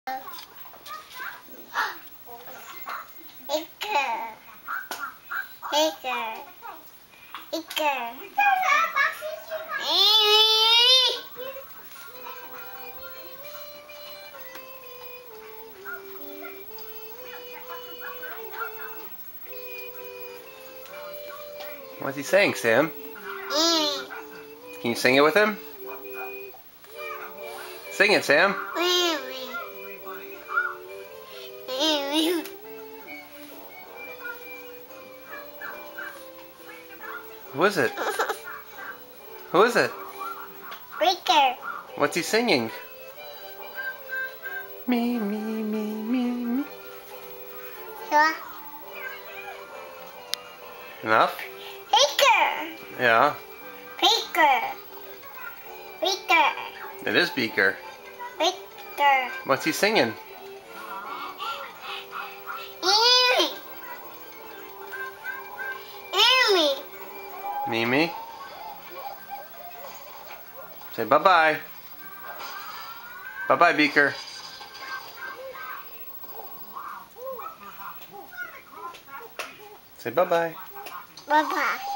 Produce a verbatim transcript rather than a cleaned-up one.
Beaker. Beaker. Beaker. What's he saying, Sam? Mm. Can you sing it with him? Sing it, Sam. Who is it? Who is it? Beaker. What's he singing? Me, me, me, me, me. Yeah. Enough? Beaker. Yeah. Beaker. Beaker. It is Beaker. Beaker. What's he singing? Amy. Amy. Mimi? Say bye-bye. Bye-bye, Beaker. Say bye-bye. Bye-bye.